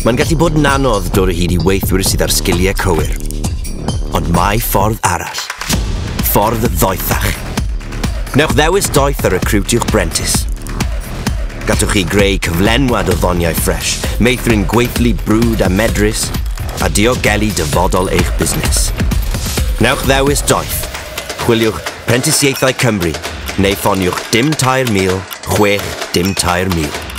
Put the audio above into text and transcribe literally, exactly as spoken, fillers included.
Mae'n gallu bod yn anodd dod o hyd i weithwyr sydd ar sgiliau cywir. Ond mae ffordd arall. Ffordd ddoethach. Wnewch ddewis doeth a recrwtiwch Brentis. Gallwch chi greu cyflenwad o ddoniau ffres, meithrin gweithlu brwd a medrus, a diogelu dyfodol eich busnes. Wnewch ddewis doeth. Chwiliwch Prentisiaethau Cymru, neu ffoniwch dim tair mil, chwech dim tair mil.